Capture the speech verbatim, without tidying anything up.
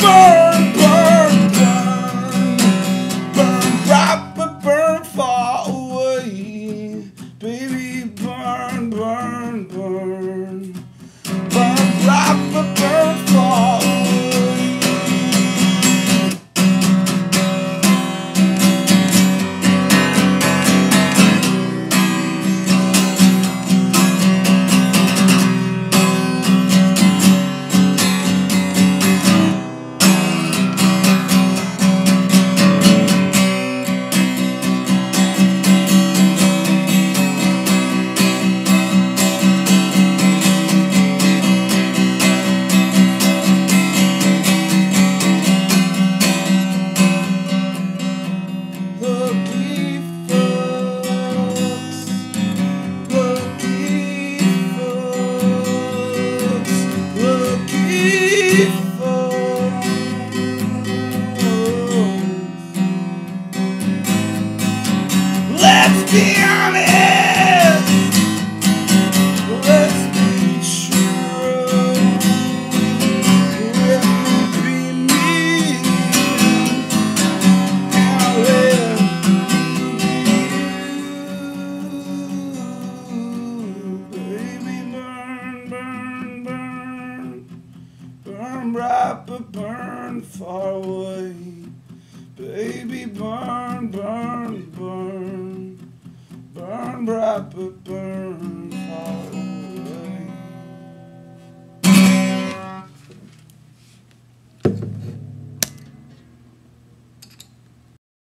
burn, burn, burn, burn bright but burn far away. Baby, burn, burn, burn, burn bright but burn far away. Let's be honest, let's be true, let me be me, and let me be you. Baby, burn, burn, burn, burn bright but burn far away. Baby, burn, burn, burn, burn bright but burn.